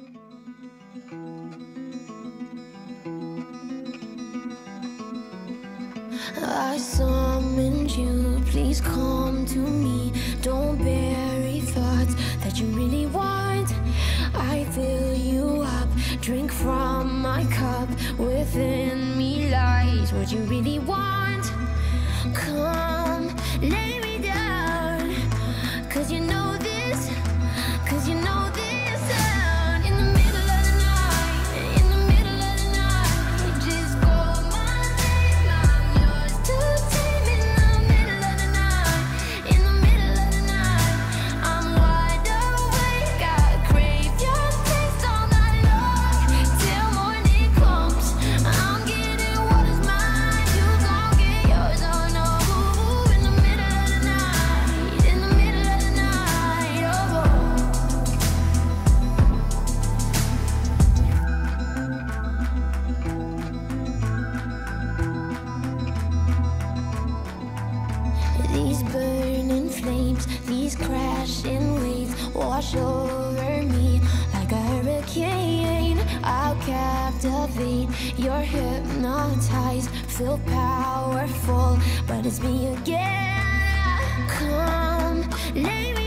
I summoned you, please come to me. Don't bury thoughts that you really want. I fill you up, drink from my cup. Within me lies what you really want. Come, lay me down, 'cause you know this, 'cause you know this sound. In the middle of the night, in the middle of the night, just call my name, I'm yours to tame. In the middle of the night, in the middle of the night, I'm wide awake, I crave your taste all night long. Till morning comes, I'm getting what is mine, you gon' get yours, oh no. In the middle of the night, in the middle of the night, oh. These burning flames, these crashing waves wash over me like a hurricane. I'll captivate, you're hypnotized, feel powerful, but it's me again. Come, lay me